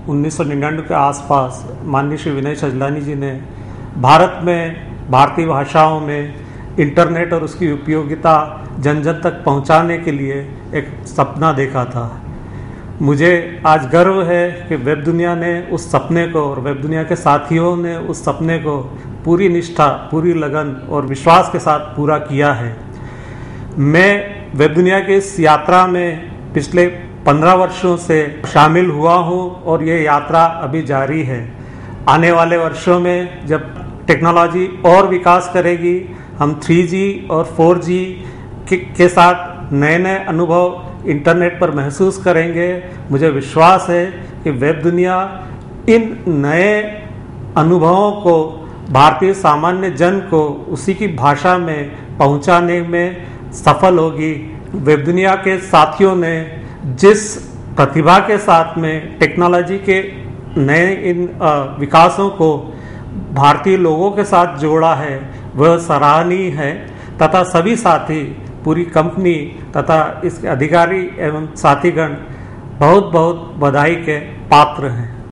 1999 के आसपास माननीय श्री विनय सजलानी जी ने भारत में भारतीय भाषाओं में इंटरनेट और उसकी उपयोगिता जन जन तक पहुंचाने के लिए एक सपना देखा था। मुझे आज गर्व है कि वेब दुनिया ने उस सपने को और वेब दुनिया के साथियों ने उस सपने को पूरी निष्ठा, पूरी लगन और विश्वास के साथ पूरा किया है। मैं वेब दुनिया की इस यात्रा में पिछले 15 वर्षों से शामिल हुआ हूँ और ये यात्रा अभी जारी है। आने वाले वर्षों में जब टेक्नोलॉजी और विकास करेगी, हम 3G और 4G के साथ नए नए अनुभव इंटरनेट पर महसूस करेंगे। मुझे विश्वास है कि वेब दुनिया इन नए अनुभवों को भारतीय सामान्य जन को उसी की भाषा में पहुंचाने में सफल होगी। वेब दुनिया के साथियों ने जिस प्रतिभा के साथ में टेक्नोलॉजी के नए इन विकासों को भारतीय लोगों के साथ जोड़ा है, वह सराहनीय है तथा सभी साथी, पूरी कंपनी तथा इसके अधिकारी एवं साथीगण बहुत बहुत बधाई के पात्र हैं।